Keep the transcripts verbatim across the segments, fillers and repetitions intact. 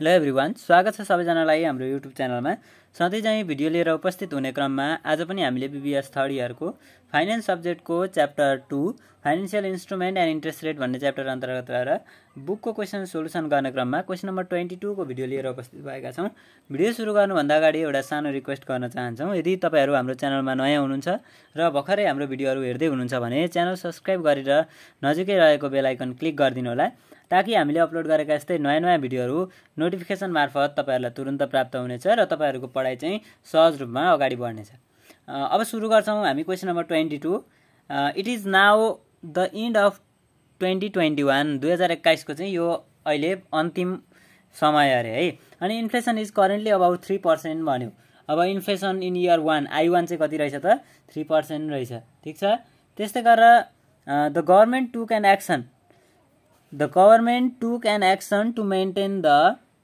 Hello everyone, स्वागत छ सबैजनालाई हाम्रो युट्युब च्यानलमा। सधैँ चाहिँ भिडियो लिएर उपस्थित हुने क्रममा आज पनि हामीले बीबीएस थर्ड इयरको फाइनेन्स सब्जेक्टको chapter two financial instrument and interest rate भन्ने च्याप्टर अन्तर्गत रहेर बुकको क्वेसन सोल्युसन गर्ने क्रममा क्वेसन नम्बर ट्वेन्टी टू को भिडियो लिएर उपस्थित भएका छौँ। भिडियो सुरु गर्नुभन्दा अगाडि एउटा सानो रिक्वेस्ट गर्न चाहन्छौँ। यदि तपाईँहरू हाम्रो च्यानलमा नयाँ हुनुहुन्छ र भर्खरै हाम्रो भिडियोहरू हेर्दै हुनुहुन्छ भने च्यानल सब्सक्राइब गरेर नजिकै रहेको बेल आइकन क्लिक गरिदिनु होला, ताकि हामीले अपलोड गरेका यस्तै नयाँ नयाँ भिडियोहरू नोटिफिकेसन मार्फत तपाईँहरूलाई तुरुन्त प्राप्त हुनेछ र तपाईँहरूको पढाइ चाहिँ सहज रूपमा अगाडि बढ्नेछ। अब सुरु गर्छौँ हामी question number twenty two. It is now the end of twenty twenty one दुई हजार एक्काइसको चाहिँ यो अहिले अन्तिम समय अरे है। अनि inflation is currently about three percent भन्यो। अब inflation in year one I one चाहिँ कति रहेछ त? थ्री पर्सेन्ट रहेछ। ठिक छ। त्यस्तै गरेर the government took an action The government took an action to maintain the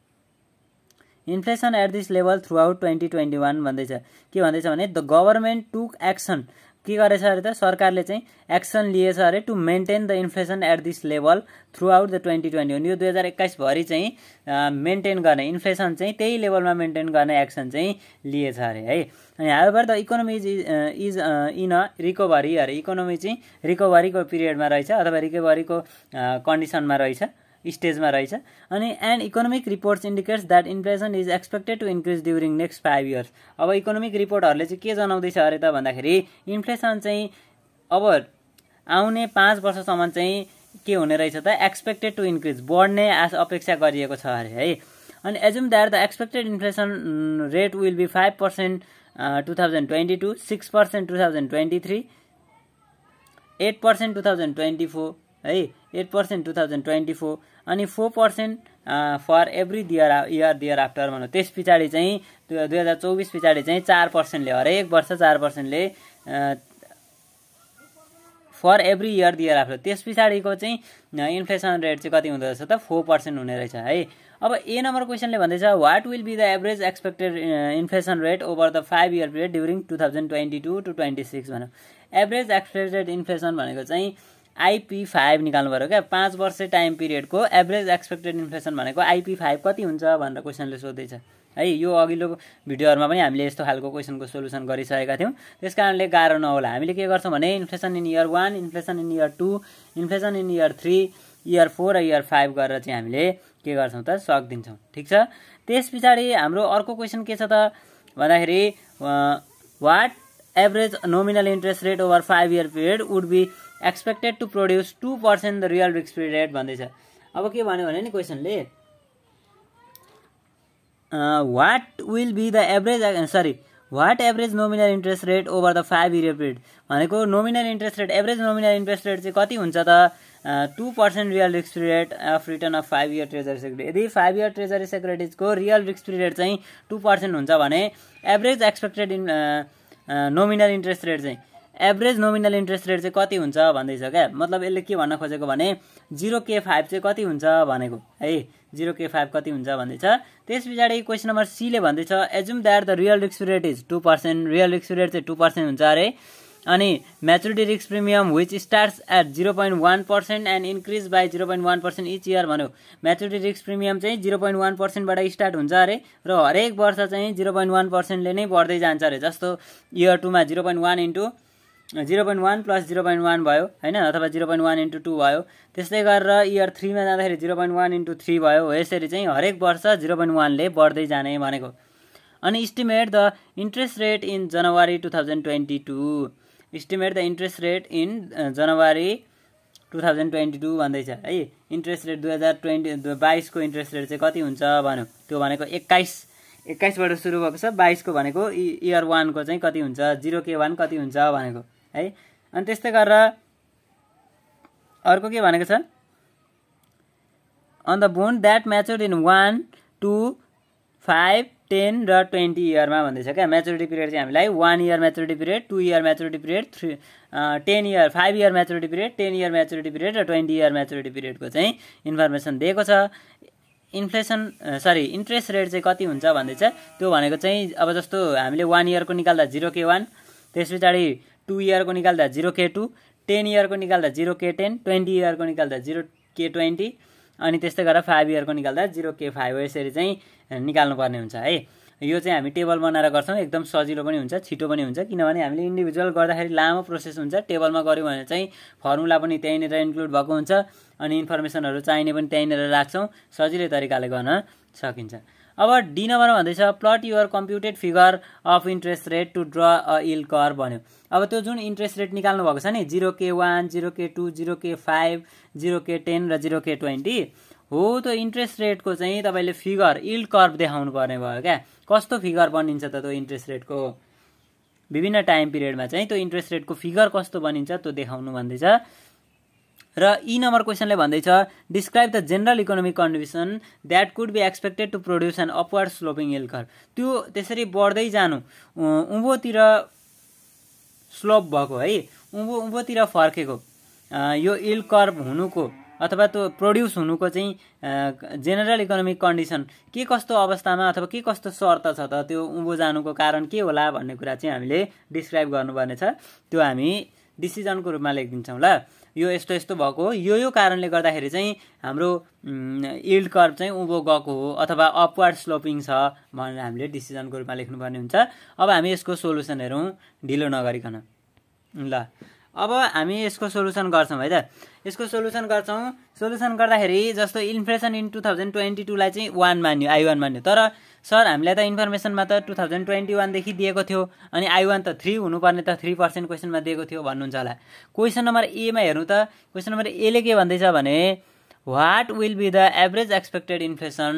inflation at this level throughout twenty twenty-one भन्दैछ। के भन्दैछ भने द गभर्मेन्ट टुक एक्सन, के गरेछ अरे त? सरकारले चाहिँ एक्सन लिएछ अरे to maintain the inflation at this level throughout the twenty twenty one. यो दुई हजार एक्काइस भरि चाहिँ मेन्टेन गर्ने, इन्फ्लेसन चाहिँ त्यही लेभलमा मेन्टेन गर्ने एक्सन चाहिँ लिएछ अरे है। अनि however the economy is is in a recovery अरे। इकोनोमी चाहिँ रिकभरीको पिरियडमा रहेछ अथवा रिकभरीको कन्डिसनमा रहेछ, स्टेजमा रहेछ। अनि and economic reports indicates that inflation is expected to increase during next five years. अब इकोनोमिक रिपोर्टहरूले चाहिँ के जनाउँदैछ अरे त भन्दाखेरि इन्फ्लेसन चाहिँ अब आउने पाँच वर्षसम्म चाहिँ के हुने रहेछ त? एक्सपेक्टेड टु इन्क्रिज, बढ्ने आश अपेक्षा गरिएको छ अरे है। अनि assume that the expected inflation rate will be five percent two thousand twenty two, six percent two thousand twenty three, eight percent two thousand twenty four है, eight percent two thousand twenty four अनि four percent for every there year thereafter भनौँ। त्यस पछाडि चाहिँ दुई हजार चौबिस पछाडि चाहिँ चार पर्सेन्टले हरेक वर्ष चार पर्सेन्टले for every year thereafter. त्यस पछाडिको चाहिँ इन्फ्लेसन रेट चाहिँ कति हुँदो रहेछ त? फोर पर्सेन्ट हुने रहेछ है। अब ए नम्बर क्वेसनले भन्दैछ what will be the average expected inflation rate over the five year period during two thousand twenty two to twenty six भनौँ। एभरेज एक्सपेक्टेड इन्फ्लेसन भनेको चाहिँ आइपी फाइभ निकाल्नु पऱ्यो क्या। पाँच वर्ष टाइम पिरियडको एभरेज एक्सपेक्टेड इन्फ्लेसन भनेको आइपी फाइभ कति हुन्छ भनेर क्वेसनले सोध्दैछ है। यो अघिल्लो भिडियोहरूमा पनि हामीले यस्तो खालको क्वेसनको सोल्युसन गरिसकेका थियौँ, त्यस कारणले गाह्रो नहोला। हामीले के गर्छौँ भने inflation in year one, inflation in year two, inflation in year three, year four र इयर फाइभ गरेर चाहिँ हामीले के गर्छौँ त? सकिदिन्छौँ। ठिक छ। त्यस पछाडि हाम्रो अर्को क्वेसन के छ त भन्दाखेरि what average nominal interest rate over five year period would be expected to produce two percent the real risk free rate भन्दैछ। अब के भन्यो भने नि क्वेसनले what will be the average sorry what average nominal interest rate over the five year period भनेको nominal interest rate, average nominal interest rate चाहिँ कति हुन्छ त? Two percent real risk free rate of return of five year treasury security. यदि five year treasury सेक्युरिटिजको real risk free rate चाहिँ two percent हुन्छ भने average expected in nominal interest rate चाहिँ एभरेज नोमिनल इन्ट्रेस्ट रेट चाहिँ कति हुन्छ भन्दैछ क्या। मतलब यसले के भन्न खोजेको भने जिरो के फाइभ चाहिँ कति हुन्छ भनेको है। जिरो के फाइभ कति हुन्छ भन्दैछ। त्यस पछाडि क्वेसन नम्बर सीले भन्दैछ assume that the real risk rate is two percent. Real risk rate चाहिँ टू पर्सेन्ट हुन्छ अरे। अनि maturity risk premium which starts at zero point one percent and increase by zero point one percent each year भन्यो। Maturity risk premium चाहिँ zero point one पर्सेन्टबाट start हुन्छ अरे र हरेक वर्ष चाहिँ जिरो पोइन्ट वान पर्सेन्टले नै बढ्दै जान्छ अरे। जस्तो इयर टूमा zero point one into zero point one plus zero point one भयो होइन, अथवा zero point one into two भयो। त्यस्तै गरेर इयर थ्रीमा जाँदाखेरि zero point one into three भयो। हो यसरी चाहिँ हरेक वर्ष जिरो पोइन्ट वानले बढ्दै जाने भनेको। अनि estimate the interest rate in January two thousand twenty two. Estimate the interest rate in January two thousand twenty two भन्दैछ है। इन्ट्रेस्ट रेट दुई हजार ट्वेन्टी बाइसको इन्ट्रेस्ट रेट चाहिँ कति हुन्छ भन्यो। त्यो भनेको एक्काइस एक्काइसबाट सुरु भएको छ। बाइसको भनेको इयर वानको चाहिँ कति हुन्छ, जिरो के वान कति हुन्छ भनेको है। अनि त्यस्तै गरेर अर्को के भनेको छ on the bond that matured in one two five ten र ट्वेन्टी इयरमा भन्दैछ क्या। म्याच्युरिटी पिरियड चाहिँ हामीलाई one year maturity period, two year maturity period, three ten year five year maturity period, ten year maturity period र twenty year maturity पिरियडको चाहिँ information दिएको छ। इन्फ्लेसन सरी इन्ट्रेस्ट रेट चाहिँ कति हुन्छ भन्दैछ। त्यो भनेको चाहिँ अब जस्तो हामीले वान इयरको निकाल्दा जिरो के वान, त्यस पछाडि टू इयरको निकाल्दा जिरो के टू, टेन इयरको निकाल्दा जिरो के टेन, ट्वेन्टी इयरको निकाल्दा जिरो के ट्वेन्टी, अनि त्यस्तै गरेर फाइभ इयरको निकाल्दा जिरो के फाइभ हो, यसरी चाहिँ निकाल्नुपर्ने हुन्छ है। यो चाहिँ हामी टेबल बनाएर गर्छौँ, एकदम सजिलो पनि हुन्छ, छिटो पनि हुन्छ, किनभने हामीले इन्डिभिजुअल गर्दाखेरि लामो प्रोसेस हुन्छ। टेबलमा गऱ्यौँ भने चाहिँ फर्मुला पनि त्यहीँनिर इन्क्लुड भएको हुन्छ अनि इन्फर्मेसनहरू चाहिने पनि त्यहीँनिर राख्छौँ, सजिलै तरिकाले गर्न सकिन्छ। अब डी नम्बरमा भन्दैछ plot your computed figure of interest rate to draw a yield curve भन्यो। अब त्यो जुन इन्ट्रेस्ट रेट निकाल्नु भएको छ नि जिरो के वान, जिरो के टू, जिरो के फाइभ, जिरो के टेन र जिरो के ट्वेन्टी हो, त्यो इन्ट्रेस्ट रेटको चाहिँ तपाईँले फिगर यिल्ड कर्भ देखाउनु पर्ने भयो क्या। कस्तो फिगर बनिन्छ त त्यो इन्ट्रेस्ट रेटको, विभिन्न टाइम पिरियडमा चाहिँ त्यो इन्ट्रेस्ट रेटको फिगर कस्तो बनिन्छ त्यो देखाउनु भन्दैछ। र ई नम्बर क्वेसनले भन्दैछ describe the general economic condition that could be expected to produce an upward sloping yield curve. त्यो त्यसरी बढ्दै जानु, उँभोतिर स्लोप भएको है, उँभो उँभोतिर फर्केको यो यिल्ड कर्भ हुनुको अथवा त्यो प्रोड्युस हुनुको चाहिँ जेनरल इकोनोमिक कन्डिसन के कस्तो अवस्थामा अथवा के कस्तो शर्त छ त, त्यो उँभो जानुको कारण के होला भन्ने कुरा चाहिँ हामीले डिस्क्राइब गर्नुपर्ने छ। त्यो हामी डिसिजनको रूपमा लेखिदिन्छौँ ल। यो यस्तो यस्तो भएको हो, यो यो कारणले गर्दाखेरि चाहिँ हाम्रो यिल्ड कर्भ चाहिँ उँभो गएको हो अथवा अपवर्ड स्लोपिङ छ भनेर हामीले डिसिजनको रूपमा लेख्नुपर्ने हुन्छ। अब हामी यसको सोलुसन हेरौँ ढिलो नगरिकन ल। अब हामी यसको सोलुसन गर्छौँ है त, यसको सोलुसन गर्छौँ। सोलुसन गर्दाखेरि जस्तो inflation in two thousand twenty टूलाई चाहिँ वान मान्यो, आई वान मान्यो, तर सर हामीलाई त इन्फर्मेसनमा त टू थाउजन्ड ट्वेन्टी वानदेखि दिएको थियो अनि आई वान त थ्री हुनुपर्ने त थ्री पर्सेन्ट क्वेसनमा दिएको थियो भन्नुहुन्छ होला। क्वेसन नम्बर एमा हेर्नु त, क्वेसन नम्बर एले के भन्दैछ भने what will be the average expected inflation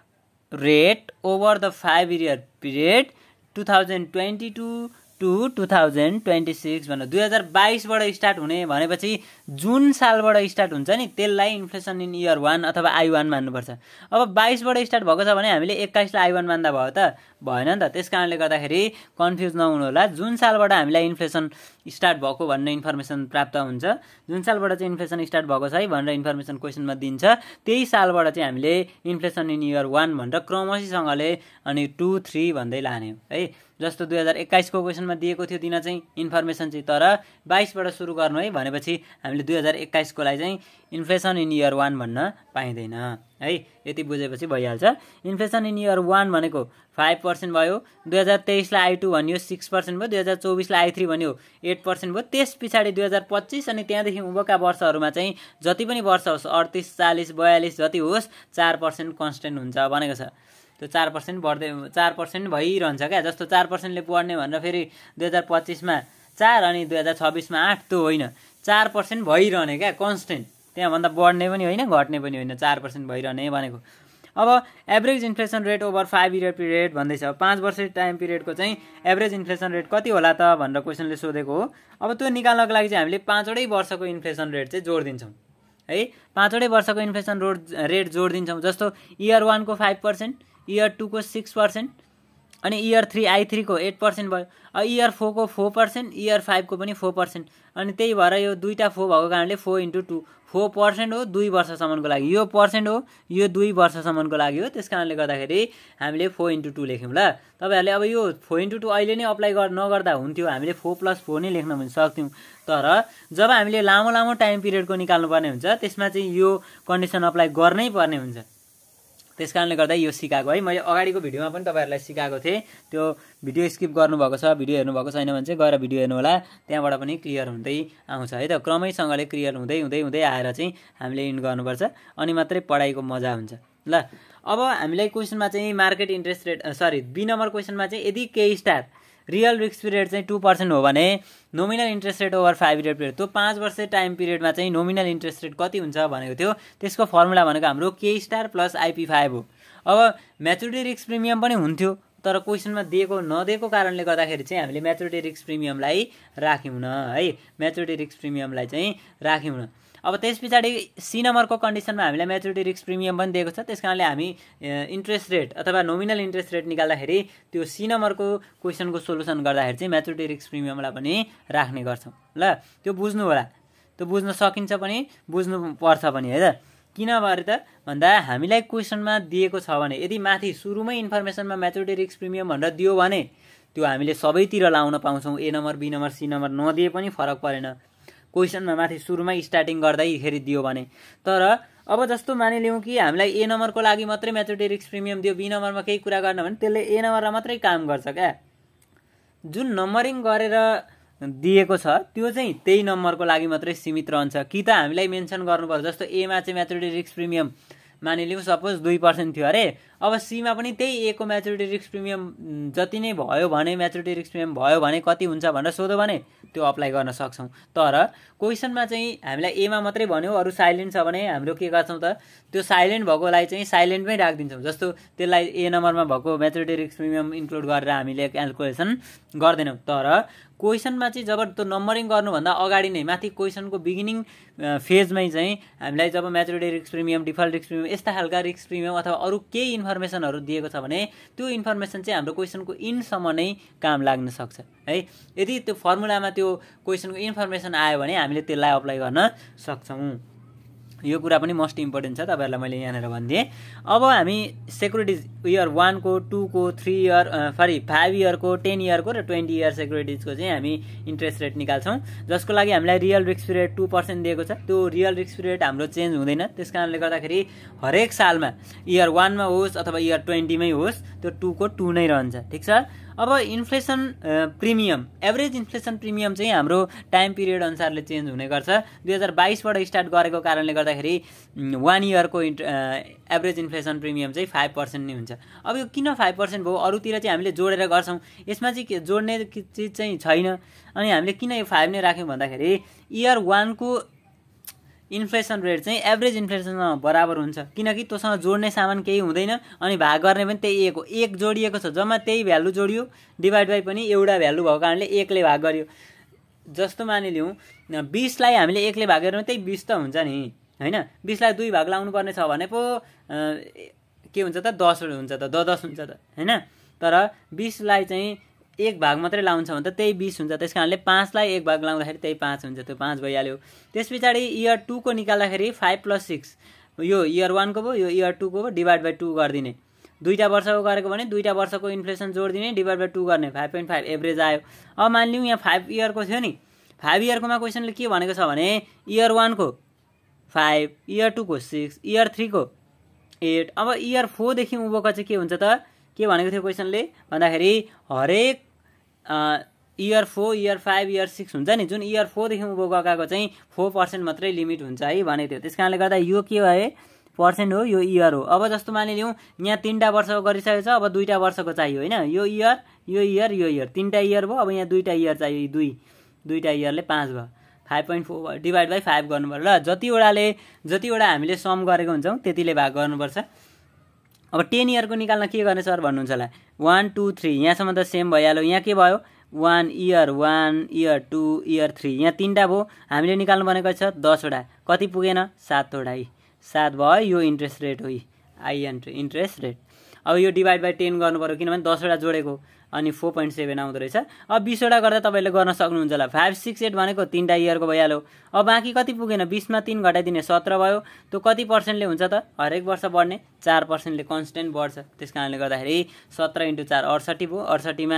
rate over the five year period two thousand twenty two to two thousand twenty six भनेर दुई हजार बाइसबाट स्टार्ट हुने भनेपछि जुन सालबाट स्टार्ट हुन्छ नि त्यसलाई इन्फ्लेसन इन इयर वान अथवा आई वान मान्नुपर्छ। अब बाइसबाट स्टार्ट भएको छ भने हामीले एक्काइसलाई आई वान मान्दा भयो त भएन नि त। त्यस कारणले गर्दाखेरि कन्फ्युज नहुनु होला, जुन सालबाट हामीलाई इन्फ्लेसन स्टार्ट भएको भन्ने इन्फर्मेसन प्राप्त हुन्छ, जुन सालबाट चाहिँ इन्फ्लेसन स्टार्ट भएको छ है भनेर इन्फर्मेसन क्वेसनमा दिन्छ, त्यही सालबाट चाहिँ हामीले इन्फ्लेसन इन इयर वान भनेर क्रमशीसँगले अनि टू थ्री भन्दै लाने हो है। जस्तो दुई हजार एक्काइसको क्वेसनमा दिएको थियो दिन चाहिँ इन्फर्मेसन चाहिँ, तर बाइसबाट सुरु गर्नु है भनेपछि हामीले दुई हजार एक्काइसकोलाई चाहिँ इन्फ्लेसन इन इयर वान भन्न पाइँदैन है। यति बुझेपछि भइहाल्छ। इन्फ्लेसन इन इयर वान भनेको फाइभ पर्सेन्ट भयो, दुई हजार तेइसलाई आई टू भनियो सिक्स पर्सेन्ट भयो, दुई हजार चौबिसलाई आई थ्री भनियो एट पर्सेन्ट भयो। त्यस पछाडि दुई हजार पच्चिस अनि त्यहाँदेखि उँभोका वर्षहरूमा चाहिँ जति पनि वर्ष होस् अडतिस चालिस बयालिस जति होस् चार पर्सेन्ट कन्सटेन्ट हुन्छ भनेको छ। त्यो चार पर्सेन्ट बढ्दै चार पर्सेन्ट भइरहन्छ क्या। जस्तो चार पर्सेन्टले बढ्ने भनेर फेरि दुई हजार पच्चिसमा चार अनि दुई हजार छब्बिसमा आठ त्यो होइन, चार पर्सेन्ट भइरहने क्या कन्सटेन्ट, त्यहाँभन्दा बढ्ने पनि होइन घट्ने पनि होइन, चार पर्सेन्ट भइरहने भनेको। अब average inflation rate over five year period भन्दैछ, पाँच वर्ष टाइम पिरियडको चाहिँ एभरेज इन्फ्लेसन रेट कति होला त भनेर क्वेसनले सोधेको हो। अब त्यो निकाल्नको लागि चाहिँ हामीले पाँचवटै वर्षको इन्फ्लेसन रेट चाहिँ जोडिदिन्छौँ है। पाँचवटै वर्षको इन्फ्लेसन रोड रेट जोडिदिन्छौँ। जस्तो इयर वानको फाइभ पर्सेन्ट, इयर टूको सिक्स पर्सेन्ट अनि इयर थ्री आई थ्रीको एट पर्सेन्ट भयो, इयर फोरको फोर पर्सेन्ट, इयर फाइभको पनि फोर पर्सेन्ट। अनि त्यही भएर यो दुईवटा फोर भएको कारणले four into two four percent हो दुई वर्षसम्मको लागि, यो पर्सेन्ट हो यो दुई वर्षसम्मको लागि हो। त्यस कारणले गर्दाखेरि हामीले फोर इन्टु टू लेख्यौँ ल। तपाईँहरूले अब यो फोर इन्टु टू अहिले नै अप्लाई गर नगर्दा हुन्थ्यो, हामीले फोर प्लस फोर नै लेख्न पनि सक्थ्यौँ। तर जब हामीले लामो लामो टाइम पिरियडको निकाल्नुपर्ने हुन्छ त्यसमा चाहिँ यो कन्डिसन अप्लाई गर्नै पर्ने हुन्छ। त्यस कारणले गर्दा यो सिकाएको है। मैले अगाडिको भिडियोमा पनि तपाईँहरूलाई सिकाएको थिएँ, त्यो भिडियो स्किप गर्नुभएको छ, भिडियो हेर्नुभएको छैन भने चाहिँ गएर भिडियो हेर्नु होला, त्यहाँबाट पनि क्लियर हुँदै आउँछ है त। क्रमैसँगले क्लियर हुँदै हुँदै हुँदै आएर चाहिँ हामीले इन्ड गर्नुपर्छ अनि मात्रै पढाइको मजा हुन्छ ल। अब हामीलाई क्वेसनमा चाहिँ market interest rate sorry B number क्वेसनमा चाहिँ यदि K star real risk period चाहिँ टू पर्सेन्ट हो भने nominal interest rate over five year period, त्यो पाँच वर्ष टाइम पिरियडमा चाहिँ नोमिनल इन्ट्रेस्ट रेट कति हुन्छ भनेको थियो। त्यसको फर्मुला भनेको हाम्रो के स्टार प्लस आइपी फाइभ हो। अब म्याचुरिटी रिस्क प्रिमियम पनि हुन्थ्यो, तर क्वेसनमा दिएको नदिएको कारणले गर्दाखेरि चाहिँ हामीले म्याचुरिटी रिस्क प्रिमियमलाई राख्यौँ न है, म्याचुरिटी रिस्क प्रिमियमलाई चाहिँ राख्यौँ न। अब त्यस पछाडि सी नम्बरको कन्डिसनमा हामीलाई म्याचुरिटी रिस्क प्रिमियम पनि दिएको छ, त्यस कारणले हामी इन्ट्रेस्ट रेट अथवा नोमिनल इन्ट्रेस्ट रेट निकाल्दाखेरि त्यो सी नम्बरको क्वेसनको सोलुसन गर्दाखेरि चाहिँ म्याचुरिटी रिस्क प्रिमियमलाई पनि राख्ने गर्छौँ ल। त्यो बुझ्नु होला, त्यो बुझ्न सकिन्छ पनि बुझ्नु पर्छ पनि है त। किन भएर त भन्दा हामीलाई क्वेसनमा दिएको छ भने यदि माथि सुरुमै इन्फर्मेसनमा म्याचुरिटी रिस्क प्रिमियम भनेर दियो भने त्यो हामीले सबैतिर लाउन पाउँछौँ, A number B number C number नदिए पनि फरक परेन, क्वेसनमा माथि सुरुमै स्टार्टिङ गर्दैखेरि दियो भने। तर अब जस्तो मानिलिउँ कि हामीलाई ए नम्बरको लागि मात्रै म्याच्युरिटी रिस्क प्रिमियम दियो, बी नम्बरमा केही कुरा गर्न भने त्यसले ए नम्बरमा मात्रै काम गर्छ क्या। जुन नम्बरिङ गरेर दिएको छ त्यो चाहिँ त्यही नम्बरको लागि मात्रै सीमित रहन्छ कि त हामीलाई मेन्सन गर्नुपर्छ। जस्तो एमा चाहिँ म्याच्युरिटी रिस्क प्रिमियम मानिलिउँ सपोज दुई पर्सेन्ट थियो अरे, अब सीमा पनि त्यही ए को म्याच्युरिटी रिस्क प्रिमियम जति नै भयो भने म्याच्युरिटी रिस्क प्रिमियम भयो भने कति हुन्छ भनेर सोध्यो भने त्यो अप्लाई गर्न सक्छौँ। तर क्वेसनमा चाहिँ हामीलाई एमा मात्रै भन्यो, अरू साइलेन्ट छ भने हाम्रो के गर्छौँ त त्यो साइलेन्ट भएकोलाई चाहिँ साइलेन्टमै राखिदिन्छौँ। जस्तो त्यसलाई ए नम्बरमा भएको म्याच्युरिटी रिस्क प्रिमियम इन्क्लुड गरेर हामीले क्यालकुलेसन गर्दैनौँ। तर क्वेसनमा चाहिँ जब त्यो नम्बरिङ गर्नुभन्दा अगाडि नै माथि क्वेसनको बिगिनिङ फेजमै चाहिँ हामीलाई जब maturity risk premium, default risk premium यस्ता खालका रिस्क प्रिमियम अथवा अरू केही इन्फर्मेसनहरू दिएको छ भने त्यो इन्फर्मेसन चाहिँ हाम्रो क्वेसनको इनसम्म नै काम लाग्न सक्छ है। यदि त्यो फर्मुलामा त्यो क्वेसनको इन्फर्मेसन आयो भने हामीले त्यसलाई अप्लाई गर्न सक्छौँ। यो कुरा पनि मोस्ट इम्पोर्टेन्ट छ, तपाईँहरूलाई मैले यहाँनिर भनिदिएँ। अब हामी सेक्युरिटिज इयर वानको, टूको, थ्री इयर सरी फाइभ इयरको, टेन इयरको र ट्वेन्टी इयर सेक्युरिटिजको चाहिँ हामी इन्ट्रेस्ट रेट निकाल्छौँ, जसको लागि हामीलाई real risk period two percent दिएको छ। त्यो रियल रिस्क पिरियड हाम्रो चेन्ज हुँदैन, त्यस कारणले गर्दाखेरि हरेक सालमा इयर वानमा होस् अथवा इयर ट्वेन्टीमै होस् त्यो टूको टू नै रहन्छ। ठिक छ। अब inflation premium, average inflation premium चाहिँ हाम्रो टाइम पिरियड अनुसारले चेन्ज हुने गर्छ। दुई हजार बाइसबाट स्टार्ट गरेको कारणले गर्दाखेरि वान इयरको एभरेज इन्फ्लेसन प्रिमियम चाहिँ फाइभ पर्सेन्ट नै हुन्छ। अब यो किन फाइभ पर्सेन्ट भयो, अरूतिर चाहिँ हामीले जोडेर गर्छौँ, यसमा चाहिँ जोड्ने चिज चाहिँ छैन। अनि हामीले किन यो फाइभ नै राख्यौँ भन्दाखेरि इयर वानको इन्फ्लेसन रेट चाहिँ एभरेज इन्फ्लेसनमा बराबर हुन्छ, किनकि तँसँग जोड्ने सामान केही हुँदैन अनि भाग गर्ने पनि त्यही एक हो। एक जोडिएको छ, जम्मा त्यही भ्यालु जोडियो, डिभाइड बाई पनि एउटा भ्यालु भएको कारणले एकले भाग गर्यो। जस्तो मानिलिउँ बिसलाई हामीले एकले भाग गरेर त्यही बिस त हुन्छ नि होइन। बिसलाई दुई भाग लाउनु पर्ने छ भने पो के हुन्छ त दस हुन्छ त, द दस हुन्छ त होइन। तर बिसलाई चाहिँ एक भाग मात्रै लाउँछ भने त त्यही बिस हुन्छ, त्यस कारणले पाँचलाई एक भाग लाउँदाखेरि त्यही पाँच हुन्छ, त्यो पाँच भइहाल्यो। त्यस पछाडि इयर टूको निकाल्दाखेरि फाइभ प्लस सिक्स, यो इयर वानको भयो यो इयर टूको भयो, डिभाइड बाई टू गरिदिने। दुईवटा वर्षको गरेको भने दुईवटा वर्षको इन्फ्लेसन जोडिदिने, डिभाइड बाई टू गर्ने, फाइभ पोइन्ट फाइभ एभरेज आयो। अब मानिलिउँ यहाँ फाइभ इयरको थियो नि, फाइभ इयरकोमा क्वेसनले के भनेको छ भने इयर वानको फाइभ, इयर टूको सिक्स, इयर थ्रीको एट। अब इयर फोरदेखि उँभोको चाहिँ के हुन्छ त, के भनेको थियो क्वेसनले भन्दाखेरि हरेक year four, year five, year six हुन्छ नि, जुन इयर फोरदेखि उँभो गएको चाहिँ फोर पर्सेन्ट मात्रै लिमिट हुन्छ है भनेको थियो। त्यस कारणले गर्दा यो के भयो पर्सेन्ट हो, यो इयर हो। अब जस्तो मानिलिउँ यहाँ तिनवटा वर्षको गरिसकेको छ, अब दुईवटा वर्षको चाहियो होइन, यो इयर यो इयर यो इयर तिनवटा इयर भयो। अब यहाँ दुईवटा इयर चाहियो, दुई दुईवटा इयरले पाँच भयो, फाइभ पोइन्ट फोर भयो, डिभाइड बाई फाइभ गर्नु पर्यो ल। जतिवटाले जतिवटा हामीले सम गरेको हुन्छौँ त्यतिले भाग गर्नुपर्छ। अब टेन इयरको निकाल्न के गर्ने सर भन्नुहुन्छ होला, वान टू थ्री यहाँसम्म त सेम भइहाल्यो। यहाँ के भयो one year one year two year three, यहाँ तिनवटा भयो, हामीले निकाल्नु भनेको छ दसवटा, कति पुगेन सातवटा, है सात भयो। यो इन्ट्रेस्ट रेट हो, आई इन्ट्रेस्ट रेट। अब यो डिभाइड बाई टेन गर्नु पऱ्यो किनभने दसवटा जोडेको अनि फोर पोइन्ट सेभेन आउँदो रहेछ। अब बिसवटा गर्दा तपाईँले गर्न सक्नुहुन्छ होला। फाइभ सिक्स एट भनेको तिनवटा इयरको भइहाल्यो। अब बाँकी कति पुगेन, बिसमा तिन घटाइदिने सत्र भयो। त्यो कति पर्सेन्टले हुन्छ त, हरेक वर्ष बढ्ने चार पर्सेन्टले कन्सटेन्ट बढ्छ। त्यस कारणले गर्दाखेरि सत्र इन्टु चार अडसट्ठी भयो, अडसट्ठीमा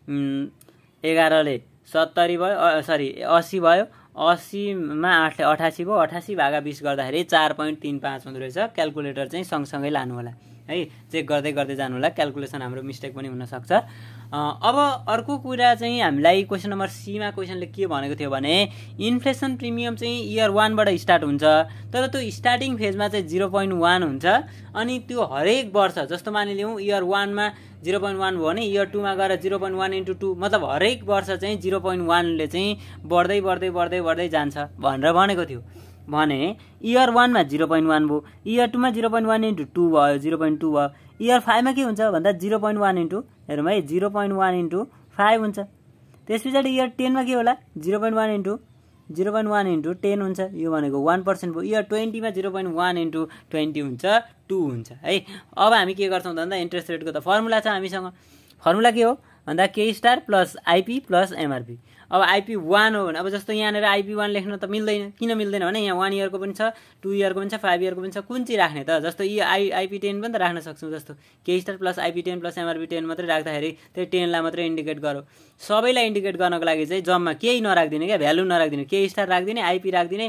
एघारले सत्तरी भयो, सरी अस्सी भयो, अस्सीमा आठले अठासी भयो, अठासी भागा बिस गर्दाखेरि चार पोइन्ट तिन पाँच हुँदो रहेछ। क्यालकुलेटर चाहिँ सँगसँगै लानु होला है, चेक गर्दै गर्दै जानु होला, क्यालकुलेसन हाम्रो मिस्टेक पनि हुनसक्छ। अब अर्को कुरा चाहिँ हामीलाई क्वेसन नम्बर सीमा क्वेसनले के भनेको थियो भने इन्फ्लेसन प्रिमियम चाहिँ इयर वानबाट स्टार्ट हुन्छ, तर त्यो स्टार्टिङ फेजमा चाहिँ जिरो पोइन्ट वान हुन्छ। अनि त्यो हरेक वर्ष जस्तो मानिलिउँ इयर वानमा जिरो पोइन्ट वान भयो भने इयर टूमा गएर zero point one into two, मतलब हरेक वर्ष चाहिँ जिरो पोइन्ट वानले चाहिँ बढ्दै बढ्दै बढ्दै बढ्दै जान्छ भनेर भनेको थियो। भने इयर वानमा जिरो पोइन्ट वान भयो, इयर टूमा zero point one into two भयो, जिरो पोइन्ट टू भयो। इयर फाइभमा के हुन्छ भन्दा जिरो पोइन्ट वान इन्टु हेरौँ है, zero point one into five हुन्छ। त्यस पछाडि इयर टेनमा के होला, zero point one into zero point one into ten हुन्छ, यो भनेको वान पर्सेन्ट भयो। इयर ट्वेन्टीमा zero point one into twenty हुन्छ, टू हुन्छ है। अब हामी के गर्छौँ भन्दा इन्ट्रेस्ट रेटको त फर्मुला छ हामीसँग। फर्मुला के हो भन्दा K star plus IP plus MRP. अब आइपी वान हो भने अब जस्तो यहाँनिर आइपी वान लेख्न त मिल्दैन, किन मिल्दैन भने यहाँ वान इयरको पनि छ, टू इयरको पनि छ, फाइभ इयरको पनि छ, कुन चाहिँ राख्ने त। जस्तो यी आई आइपी टेन पनि त राख्न सक्छौँ। जस्तो K star plus IP ten plus MRP ten मात्रै राख्दाखेरि त्यही टेनलाई मात्रै इन्डिकेट गरौँ। सबैलाई इन्डिकेट गर्नको लागि चाहिँ जम्मा केही नराखिदिने क्या, भ्यालु नराखिदिने, के स्टार राखिदिने, आइपी राखिदिने,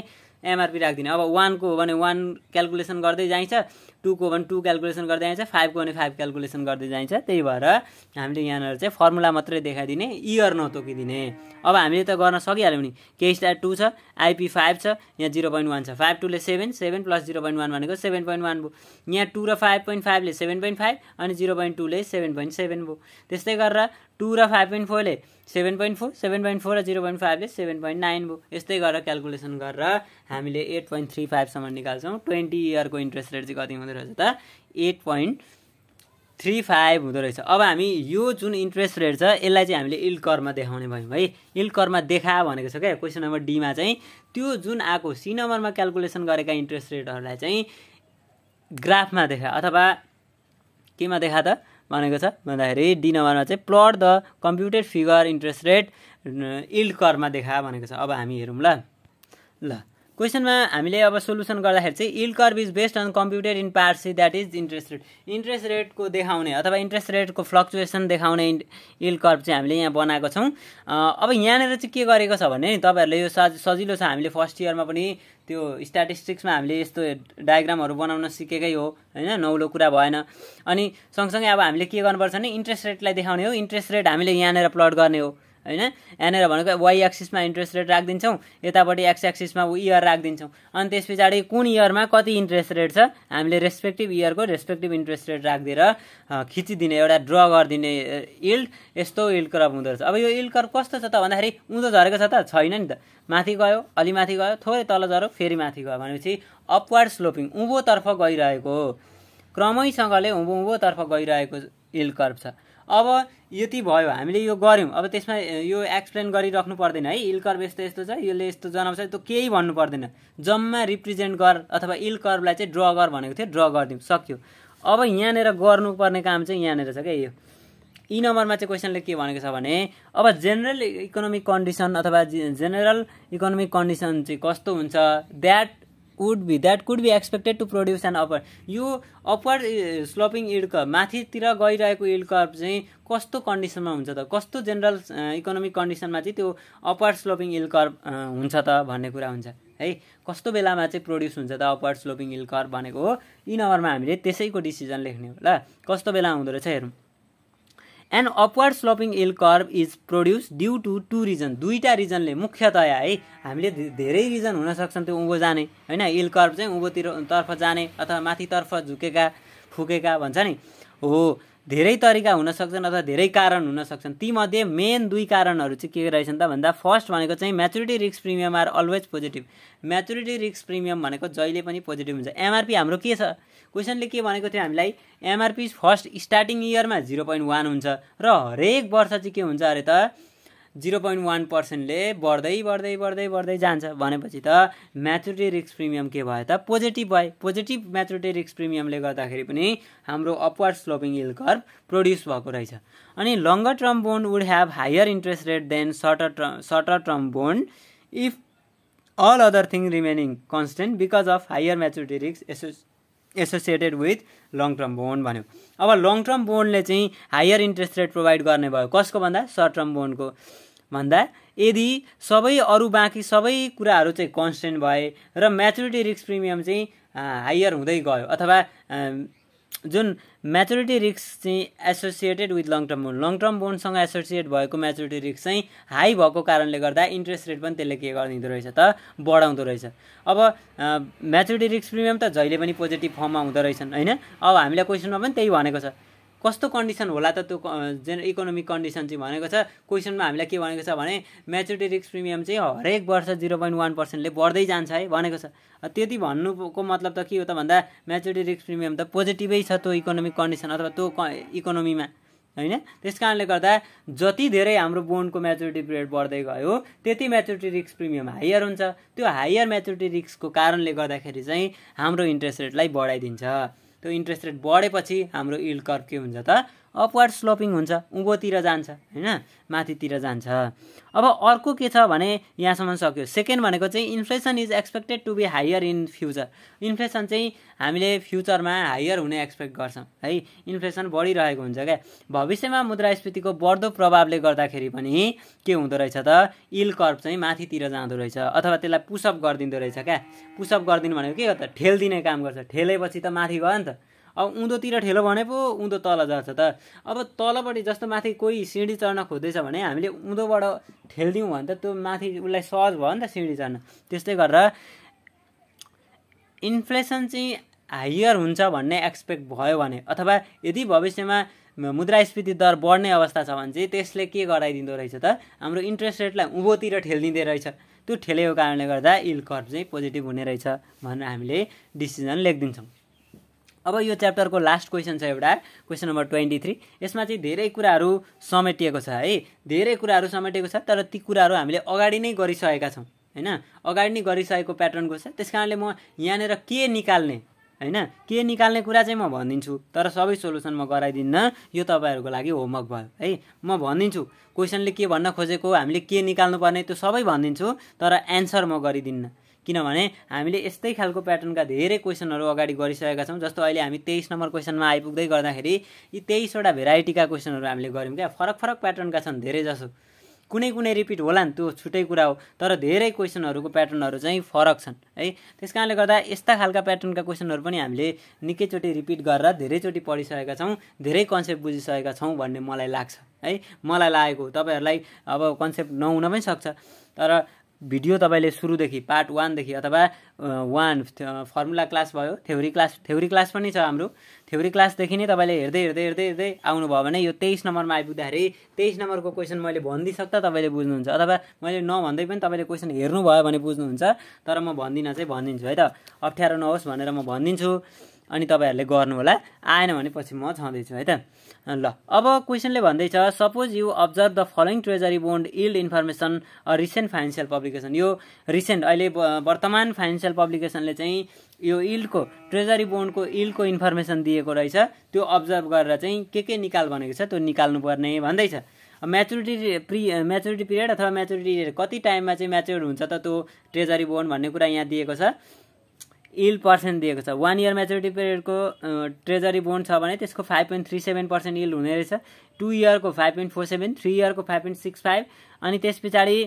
एमआरपी राखिदिने। अब वानको हो भने वान क्यालकुलेसन गर्दै जाइन्छ, टूको हो भने टू क्यालकुलेसन गर्दै जाइन्छ, फाइभको भने फाइभ क्यालकुलेसन गर्दै जाइन्छ। त्यही भएर हामीले यहाँनिर चाहिँ फर्मुला मात्रै देखाइदिने, इयर नतोकिदिने। अब हामीले त गर्न सकिहाल्यौँ नि, के स्टार टू छ, आइपी फाइभ छ, यहाँ जिरो पोइन्ट वान छ, फाइभ टूले seven, seven plus zero point one भनेको सेभेन पोइन्ट वान भयो। यहाँ टू र फाइभ पोइन्ट फाइभले सेभेन पोइन्ट फाइभ अनि जिरो पोइन्ट टूले सेभेन पोइन्ट सेभेन भयो। त्यस्तै गरेर टू र फाइभ पोइन्ट फोरले seven point four, seven point four र जिरो पोइन्ट फाइभले सेभेन पोइन्ट नाइन भयो। यस्तै गरेर क्यालकुलेसन गरेर हामीले एट पोइन्ट थ्री फाइभसम्म निकाल्छौँ। ट्वेन्टी इयरको इन्ट्रेस्ट रेट चाहिँ कति हुँदो रहेछ त, एट पोइन्ट थ्री फाइभ हुँदो रहेछ। अब हामी यो जुन इन्ट्रेस्ट रेट छ यसलाई चाहिँ हामीले इल्ड कर्भमा देखाउने भयौँ है। इल्ड कर्भमा देखा भनेको छ क्या क्वेसन नम्बर डीमा चाहिँ त्यो जुन आएको सी नम्बरमा क्यालकुलेसन गरेका इन्ट्रेस्ट रेटहरूलाई चाहिँ ग्राफमा देखा अथवा केमा देखा त भनेको छ भन्दाखेरि डी नम्बरमा चाहिँ plot the computed figure interest rate yield कर्भमा देखा भनेको छ। अब हामी हेरौँ ल ल क्वेसनमा हामीले अब सोल्युसन गर्दाखेरि चाहिँ yield curve is based on computed in part C that is interest rate. Interest रेटको देखाउने अथवा इन्ट्रेस्ट रेटको फ्लक्चुएसन देखाउने इल्ड कर्भ चाहिँ हामीले यहाँ बनाएको छौँ। अब यहाँनिर चाहिँ के गरेको छ भने तपाईँहरूले यो सज सजिलो छ, हामीले फर्स्ट इयरमा पनि त्यो स्ट्याटिस्टिक्समा हामीले यस्तो डायग्रामहरू बनाउन सिकेकै हो होइन, नौलो कुरा भएन। अनि सँगसँगै अब हामीले के गर्नुपर्छ भने इन्ट्रेस्ट रेटलाई देखाउने हो। इन्ट्रेस्ट रेट हामीले यहाँनिर प्लट गर्ने हो होइन। यहाँनिर भनेको वाइ एक्सिसमा इन्ट्रेस्ट रेट राखिदिन्छौँ, यतापट्टि एक्स एक्सिसमा इयर राखिदिन्छौँ। अनि त्यस पछाडि कुन इयरमा कति इन्ट्रेस्ट रेट छ हामीले रेस्पेक्टिभ इयरको रेस्पेक्टिभ इन्ट्रेस्ट रेट राखिदिएर खिचिदिने, एउटा ड्र गरिदिने इल्ड। यस्तो इल्ड कर्भ हुँदो रहेछ। अब यो इल्ड कर्भ कस्तो छ त भन्दाखेरि उँधो झरेको छ त छैन नि त, माथि गयो अलि माथि गयो थोरै तल झऱ्यो फेरि माथि गयो भनेपछि अपवार्ड स्लोपिङ उँभोतर्फ गइरहेको क्रमैसँगले उँभो उँभोतर्फ गइरहेको इल्ड कर्भ छ। अब यति भयो, हामीले यो गऱ्यौँ। अब त्यसमा यो एक्सप्लेन गरिराख्नु पर्दैन है, इल्ड कर्भ यस्तो यस्तो छ, यसले यस्तो जनाउँछ, त्यो केही भन्नु पर्दैन। जम्मा रिप्रेजेन्ट गर अथवा इल्ड कर्भलाई चाहिँ ड्र गर भनेको थियो, ड्र गरिदिउँ, सक्यो। अब यहाँनिर गर्नुपर्ने काम चाहिँ यहाँनिर छ क्या यो ई नम्बरमा चाहिँ क्वेसनले के भनेको छ भने अब जेनरल इकोनोमिक कन्डिसन अथवा जेनरल इकोनोमिक कन्डिसन चाहिँ कस्तो हुन्छ, that would be that could be expected to produce an upward यो upward sloping yield curve माथितिर गइरहेको yield curve चाहिँ कस्तो कन्डिसनमा हुन्छ त, कस्तो जेनरल इकोनोमिक कन्डिसनमा चाहिँ त्यो upward sloping yield curve हुन्छ त भन्ने कुरा हुन्छ है। कस्तो बेलामा चाहिँ प्रोड्युस हुन्छ त upward sloping yield curve भनेको हो। यी नम्बरमा हामीले त्यसैको डिसिजन लेख्ने हो ल, कस्तो बेला हुँदो रहेछ हेरौँ। An upward sloping yield curve is produced due to two reasons दुईटा रिजनले मुख्यतया है, हामीले धेरै रिजन हुन सक्छन् त्यो उँभो जाने हैन, yield curve चाहिँ उँभोतिर तर्फ जाने अथवा माथितर्फ झुकेका फुकेका भन्छ नि हो, धेरै तरिका हुन सक्छन् अथवा धेरै कारण हुन सक्छन्। ती मध्ये मेन दुई कारणहरू चाहिँ के रहेछन् त भन्दा फर्स्ट भनेको चाहिँ maturity risk premium are always positive. Maturity risk premium भनेको जहिले पनि पोजिटिभ हुन्छ। एमआरपी हाम्रो के छ, क्वेसनले के भनेको थियो हामीलाई, एमआरपी फर्स्ट स्टार्टिङ इयरमा जिरो पोइन्ट वान हुन्छ र हरेक वर्ष चाहिँ के हुन्छ अरे त जिरो पोइन्ट वान पर्सेन्टले बढ्दै बढ्दै बढ्दै बढ्दै जान्छ भनेपछि त म्याचुरिटी रिस्क प्रिमियम के भयो त पोजिटिभ भयो। पोजिटिभ म्याचुरिटी रिस्क प्रिमियमले गर्दाखेरि पनि हाम्रो upward sloping yield curve produce भएको रहेछ। अनि longer term bond would have higher interest rate than shorter term shorter term bond if all other thing remaining constant because of higher maturity risk asso associated with long term bond भन्यो। अब long term बोन्डले चाहिँ higher interest rate provide गर्ने भयो, कसको भन्दा short term बोन्डको भन्दा, यदि सबै अरू बाँकी सबै कुराहरू चाहिँ कन्स्टेन्ट भए र म्याचुरिटी रिस्क प्रिमियम चाहिँ हायर हुँदै गयो अथवा जुन म्याचुरिटी रिस्क चाहिँ associated with long term bond long term बोन्डसँग एसोसिएट भएको म्याचुरिटी रिस्क चाहिँ हाई भएको कारणले गर्दा इन्ट्रेस्ट रेट पनि त्यसले के गरिदिँदो रहेछ त बढाउँदो रहेछ। अब म्याचुरिटी रिस्क प्रिमियम त जहिले पनि पोजिटिभ फर्ममा हुँदो रहेछन् होइन। अब हामीलाई क्वेसनमा पनि त्यही भनेको छ, कस्तो कन्डिसन होला त त्यो जेन इकोनोमिक कन्डिसन चाहिँ भनेको छ। क्वेसनमा हामीलाई के भनेको छ भने म्याचुरिटी रिस्क प्रिमियम चाहिँ हरेक वर्ष जिरो पोइन्ट वान पर्सेन्टले बढ्दै जान्छ है भनेको छ। त्यति भन्नुको मतलब त के हो त भन्दा म्याचुरिटी रिस्क प्रिमियम त पोजिटिभै छ त्यो इकोनोमिक कन्डिसन अथवा त्यो इकोनोमीमा होइन। त्यस कारणले गर्दा जति धेरै हाम्रो बोन्डको म्याचुरिटी पिरियड बढ्दै गयो त्यति म्याचुरिटी रिस्क प्रिमियम हायर हुन्छ। त्यो हायर म्याचुरिटी रिस्कको कारणले गर्दाखेरि चाहिँ हाम्रो इन्ट्रेस्ट रेटलाई बढाइदिन्छ। त्यो इन्ट्रेस्ट रेट बढेपछि हाम्रो यिल्ड कर्भ के हुन्छ त अपवार्ड स्लोपिङ हुन्छ, उँभोतिर जान्छ हैन, माथितिर जान्छ। अब अर्को के छ भने यहाँसम्म सक्यो। सेकेन्ड भनेको चाहिँ inflation is expected to be higher in future. Inflation चाहिँ हामीले फ्युचरमा हायर हुने एक्सपेक्ट गर्छौँ है, इन्फ्लेसन बढिरहेको हुन्छ क्या। भविष्यमा मुद्रास्फीतिको बढ्दो प्रभावले गर्दाखेरि पनि के हुँदो रहेछ त, यील्ड कर्भ चाहिँ माथितिर जाँदो रहेछ, अथवा त्यसलाई पुसअप गरिदिँदो रहेछ क्या। पुसअप गरिदिनु भनेको के हो त, ठेलदिने काम गर्छ। ठेलेपछि त माथि गयो नि त। अब उँधोतिर ठेलो भने पो उँधो तल झर्छ त। अब तलपट्टि जस्तो माथि कोही सिँढी चढ्न खोज्दैछ भने हामीले उँधोबाट ठेल्दियौँ भने त त्यो माथि उसलाई सहज भयो नि त सिँढी चढ्न। त्यस्तै गरेर इन्फ्लेसन चाहिँ हायर हुन्छ भन्ने एक्सपेक्ट भयो भने, अथवा यदि भविष्यमा मुद्रास्फीति दर बढ्ने अवस्था छ भने चाहिँ त्यसले के गराइदिँदो रहेछ त, हाम्रो इन्ट्रेस्ट रेटलाई उँभोतिर ठेलिदिँदो रहेछ। त्यो ठेलेको कारणले गर्दा यील्ड कर्भ चाहिँ पोजिटिभ हुने रहेछ भनेर हामीले डिसिजन लेखिदिन्छौँ। अब यो च्याप्टरको लास्ट क्वेसन छ एउटा, क्वेसन नम्बर ट्वेन्टी थ्री। यसमा चाहिँ धेरै कुराहरू समेटिएको छ है, धेरै कुराहरू समेटिएको छ, तर ती कुराहरू हामीले अगाडि नै गरिसकेका छौँ हैन, अगाडि नै गरिसकेको प्याटर्नको छ। त्यस कारणले म यहाँनिर के निकाल्ने हैन, के निकाल्ने कुरा चाहिँ म भनिदिन्छु, तर सबै सोलुसन म गराइदिन्न। यो तपाईँहरूको लागि होमवर्क भयो है। म भनिदिन्छु क्वेसनले के भन्न खोजेको, हामीले के निकाल्नुपर्ने त्यो सबै भनिदिन्छु, तर एन्सर म गरिदिन्न। किनभने हामीले यस्तै खालको प्याटर्नका धेरै क्वेसनहरू अगाडि गरिसकेका छौँ। जस्तो अहिले हामी तेइस नम्बर क्वेसनमा आइपुग्दै गर्दाखेरि यी तेइसवटा भेराइटीका क्वेसनहरू हामीले गऱ्यौँ क्या। फरक फरक प्याटर्नका छन् धेरै जसो, कुनै कुनै रिपिट होला नि, त्यो छुट्टै कुरा हो, तर धेरै क्वेसनहरूको प्याटर्नहरू चाहिँ फरक छन् है। त्यस कारणले गर्दा यस्ता खालका प्याटर्नका क्वेसनहरू पनि हामीले निकैचोटि रिपिट गरेर धेरैचोटि पढिसकेका छौँ, धेरै कन्सेप्ट बुझिसकेका छौँ भन्ने मलाई लाग्छ है। मलाई लागेको, तपाईँहरूलाई अब कन्सेप्ट नहुन पनि सक्छ, तर भिडियो तपाईँले सुरुदेखि पार्ट वानदेखि अथवा वान फर्मुला क्लास भयो, थ्योरी क्लास थ्योरी क्लास पनि छ हाम्रो, थ्योरी क्लासदेखि नै तपाईँले हेर्दै हेर्दै हेर्दै हेर्दै आउनुभयो भने यो तेइस नम्बरमा आइपुग्दाखेरि तेइस नम्बरको क्वेसन मैले भनिदिइसक्दा तपाईँले बुझ्नुहुन्छ, अथवा मैले नभन्दै पनि तपाईँले क्वेसन हेर्नुभयो भने बुझ्नुहुन्छ। तर म भन्दिनँ चाहिँ भनिदिन्छु है त, अप्ठ्यारो नहोस् भनेर म भनिदिन्छु, अनि तपाईँहरूले गर्नु होला। आएन भने पछि म छँदैछु है त। ल अब क्वेसनले भन्दैछ, suppose you observe the following treasury bond yield information a recent financial publication. यो रिसेन्ट अहिले वर्तमान फाइनेन्सियल पब्लिकेसनले चाहिँ यो यील्डको, ट्रेजरी बोन्डको यील्डको इन्फर्मेसन दिएको रहेछ, त्यो अब्जर्भ गरेर चाहिँ के के निकाल भनेको छ त्यो निकाल्नुपर्ने भन्दैछ। म्याचुरिटी प्रि म्याचुरिटी पिरियड अथवा म्याचुरिटी कति टाइममा चाहिँ म्याच्योर हुन्छ त त्यो ट्रेजरी बोन्ड भन्ने कुरा यहाँ दिएको छ। यील्ड पर्सेन्ट दिएको छ। वान इयर म्याचुरिटी पिरियडको ट्रेजरी बोन्ड छ भने त्यसको five point three seven percent yield हुने रहेछ, टू इयरको five point four seven, three इयरको फाइभ पोइन्ट सिक्स फाइभ, अनि त्यस पछाडि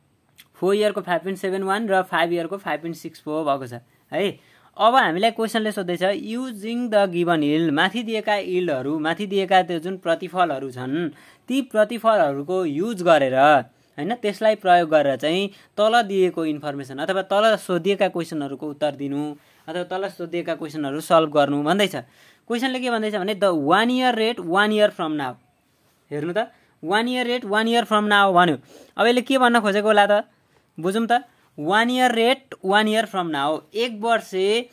फोर इयरको फाइभ पोइन्ट सेभेन वान र फाइभ इयरको फाइभ पोइन्ट सिक्स फोर भएको छ है। अब हामीलाई क्वेसनले सोध्दैछ, युजिङ द गिभन यील्ड, माथि दिएका यील्डहरू, माथि दिएका त्यो जुन प्रतिफलहरू छन् ती प्रतिफलहरूको युज गरेर हैन, त्यसलाई प्रयोग गरेर चाहिँ तल दिएको इन्फर्मेसन अथवा तल सोधिएका क्वेसनहरूको उत्तर दिनु अथवा तल सोधिएका क्वेसनहरू सल्भ गर्नु भन्दैछ। क्वेसनले के भन्दैछ भने the one year rate one year from now. हेर्नु त, one year rate one year from now भन्यो। अब यसले के भन्न खोजेको होला त, बुझौँ त। One year rate one year from now, एक वर्ष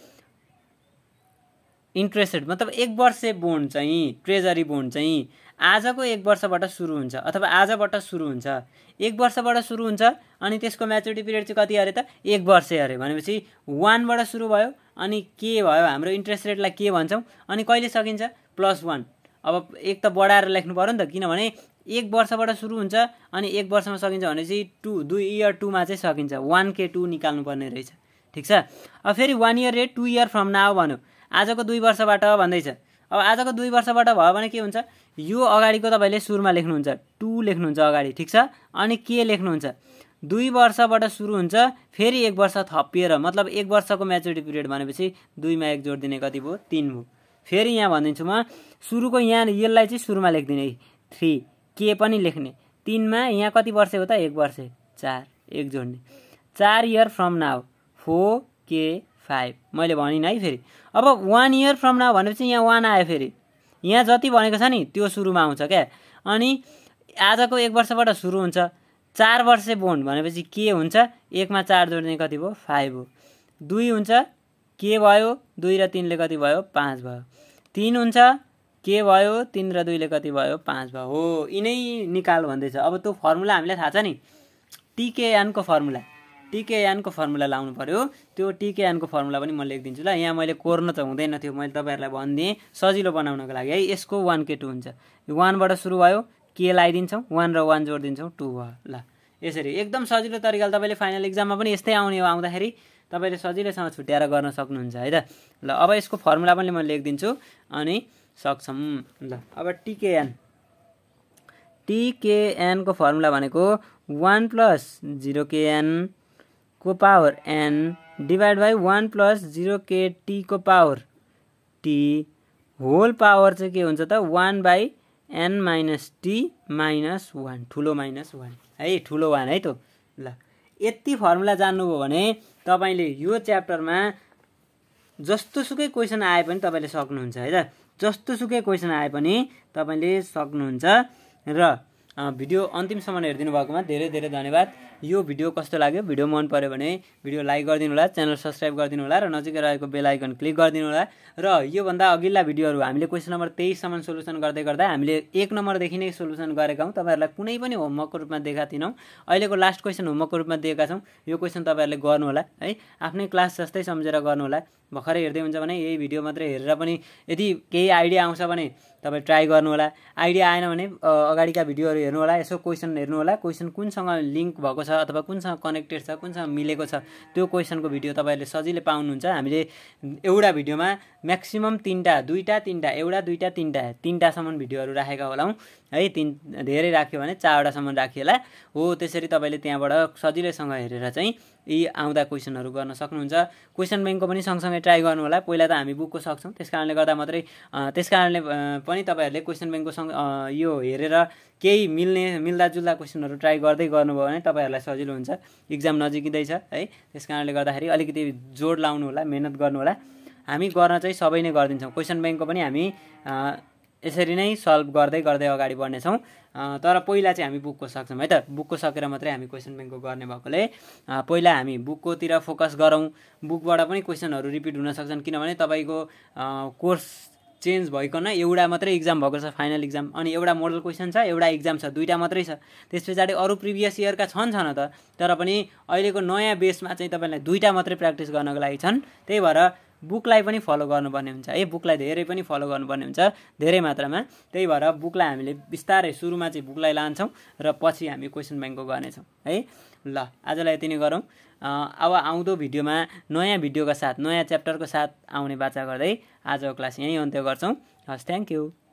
इन्ट्रेस्ट रेट मतलब एक वर्ष बोन्ड चाहिँ, ट्रेजरी बोन्ड चाहिँ आजको एक वर्षबाट सुरु हुन्छ अथवा आजबाट सुरु हुन्छ, एक वर्षबाट सुरु हुन्छ, अनि त्यसको म्याचुरिटी पिरियड चाहिँ कति अरे त, एक वर्ष अरे। भनेपछि वानबाट सुरु भयो, अनि के भयो हाम्रो इन्ट्रेस्ट रेटलाई के भन्छौँ, अनि कहिले सकिन्छ, प्लस वान। अब एक त बढाएर लेख्नु पऱ्यो नि त, किनभने एक वर्षबाट सुरु हुन्छ अनि एक वर्षमा सकिन्छ भनेपछि टू दुई इयर टूमा चाहिँ सकिन्छ, वान के टू निकाल्नु पर्ने रहेछ। ठिक छ। अब फेरि one year rate two year from now भन्यो, आजको दुई वर्षबाट भन्दैछ। अब आजको दुई वर्षबाट भयो भने के हुन्छ, यो अगाडिको तपाईँले सुरुमा लेख्नुहुन्छ, टू लेख्नुहुन्छ अगाडि, ठिक छ, अनि के लेख्नुहुन्छ, दुई वर्षबाट सुरु हुन्छ, फेरि एक वर्ष थपिएर, मतलब एक वर्षको म्याचुरिटी पिरियड भनेपछि दुईमा एक जोड दिने कति भयो, तिन भयो। फेरि यहाँ भनिदिन्छु म, सुरुको यहाँ यसलाई चाहिँ सुरुमा लेखिदिने, थ्री, के पनि लेख्ने, तिनमा यहाँ कति वर्ष हो त, एक वर्ष, चार, एक जोड्ने, चार इयर फ्रम नाउ, फोर के फाइभ, मैले भनिनँ है। फेरि अब वान इयर फ्रम नाउ भनेपछि यहाँ वान आयो, फेरि यहाँ जति भनेको छ नि त्यो सुरुमा आउँछ क्या। अनि आजको एक वर्षबाट सुरु हुन्छ, चार वर्ष बोन्ड भनेपछि के हुन्छ, एकमा चार जोड्ने कति भयो, फाइभ हो। दुई हुन्छ, के भयो, दुई र तिनले कति भयो, पाँच भयो। तिन हुन्छ, के भयो, तिन र दुईले कति भयो, पाँच भयो। हो, यिनै निकाल भन्दैछ। अब त्यो फर्मुला हामीलाई थाहा छ नि, टिकेएनको फर्मुला, टिकेएन को फर्मुला लाउनु पर्यो। त्यो टिकेएन को फर्मुला पनि म लेखिदिन्छु ल। यहाँ मैले कोर्न त हुँदैन थियो, मैले तपाईहरुलाई भनिदिएँ सजिलो बनाउनको लागि है। यसको वन के टू हुन्छ, यो वन बाट सुरु भयो, के लगाइदिन्छौँ, वन र वन जोडिदिन्छौँ, टू भयो ल। यसरी एकदम सजिलो तरिकाले तपाईले फाइनल एक्जाममा पनि यस्तै आउने हो, आउँदाखेरि तपाईले सजिलैसँग छुट्याएर गर्न सक्नुहुन्छ है त ल। अब यसको फर्मुला पनि म लेखिदिन्छु अनि सक्छौँ ल। अब टिकेएन टिकेएन को फर्मुला भनेको वन प्लस जीरो केएन को power N divide by one plus zero K T को पावर टी होल पावर चाहिँ के हुन्छ त one by N minus T minus one, ठुलो माइनस वन है, ठुलो वान है त ल। यति फर्मुला जान्नुभयो भने तपाईले यो च्याप्टरमा जस्तो सुकै क्वेसन आए पनि तपाईले सक्नुहुन्छ है त। जस्तो सुकै क्वेसन आए पनि तपाईले सक्नुहुन्छ। र भिडियो अन्तिमसम्म हेरिदिनु भएकोमा धेरै धेरै धन्यवाद। यो भिडियो कस्तो लाग्यो, भिडियो मन पर्यो भने भिडियो लाइक गरिदिनु होला, च्यानल सब्स्क्राइब गरिदिनु होला र नजिकै रहेको बेल आइकन क्लिक गरिदिनु होला। र योभन्दा अघिल्ला भिडियोहरू हामीले क्वेसन नम्बर तेइससम्म सोल्युसन गर्दै गर्दा हामीले एक नम्बरदेखि नै सोल्युसन गरेका हौँ। तपाईँहरूलाई कुनै पनि होमवर्कको रूपमा दिएका थिएनौँ। अहिलेको लास्ट क्वेसन होमवर्कको रूपमा दिएका छौँ। यो क्वेसन तपाईँहरूले गर्नु होला है, आफ्नै क्लास जस्तै सम्झेर गर्नु होला। भर्खरै हेर्दै हुन्छ भने यही भिडियो मात्रै हेरेर पनि यदि केही आइडिया आउँछ भने तपाईँ ट्राई गर्नु होला। आइडिया आएन भने अगाडिका भिडियोहरू हेर्नु होला, यसो क्वेसन हेर्नु होला, क्वेसन कुनसँग लिङ्क भएको छ अथवा कुनसँग कनेक्टेड छ, कुनसँग मिलेको छ, त्यो क्वेसनको भिडियो तपाईँहरूले सजिलै पाउनुहुन्छ। हामीले एउटा भिडियोमा म्याक्सिमम तिनवटा दुईवटा तिनवटा एउटा दुईवटा तिनवटा तिनवटासम्म भिडियोहरू राखेका होलाौँ है। तिन धेरै राख्यो भने चारवटासम्म राखिएला हो। त्यसरी तपाईँले त्यहाँबाट सजिलैसँग हेरेर चाहिँ यी आउँदा क्वेसनहरू गर्न सक्नुहुन्छ। क्वेसन ब्याङ्कको पनि सँगसँगै ट्राई गर्नु होला। पहिला त हामी बुकको सक्छौँ, त्यस कारणले गर्दा मात्रै त्यस कारणले पनि तपाईँहरूले क्वेसन ब्याङ्कको सँग यो हेरेर केही मिल्ने मिल्दाजुल्दा क्वेसनहरू ट्राई गर्दै गर्नुभयो भने तपाईँहरूलाई सजिलो हुन्छ। इक्जाम नजिकिँदैछ है, त्यस कारणले गर्दाखेरि अलिकति जोड लाउनु होला, मेहनत गर्नु होला। हामी गर्न चाहिँ सबै नै गरिदिन्छौँ। क्वेसन ब्याङ्कको पनि हामी यसरी नै सल्भ गर्दै गर्दै अगाडि बढ्नेछौँ। तर पहिला चाहिँ हामी बुकको सक्छौँ है त। बुकको सकेर मात्रै हामी क्वेसन ब्याङ्कको गर्ने भएकोले पहिला हामी बुककोतिर फोकस गरौँ। बुकबाट पनि क्वेसनहरू रिपिट हुन सक्छन्, किनभने तपाईँको कोर्स चेन्ज भइकन एउटा मात्रै इक्जाम भएको छ, फाइनल इक्जाम, अनि एउटा मोडल क्वेसन छ, एउटा इक्जाम छ, दुईवटा मात्रै छ। त्यस पछाडि अरू प्रिभियस इयरका छन् छन त, तर पनि अहिलेको नयाँ बेसमा चाहिँ तपाईँलाई दुईवटा मात्रै प्र्याक्टिस गर्नको लागि छन्। त्यही भएर बुकलाई पनि फलो गर्नुपर्ने हुन्छ है, बुकलाई धेरै पनि फलो गर्नुपर्ने हुन्छ, धेरै मात्रामा। त्यही भएर बुकलाई हामीले बिस्तारै सुरुमा चाहिँ बुकलाई लान्छौँ र पछि हामी क्वेसन ब्याङ्कको गर्नेछौँ है। ल आजलाई यति नै गरौँ। अब आउँदो भिडियोमा नयाँ भिडियोका साथ, नयाँ च्याप्टरको साथ आउने बाचा गर्दै आजको क्लास यहीँ अन्त्य गर्छौँ। हस्, थ्याङ्क यू।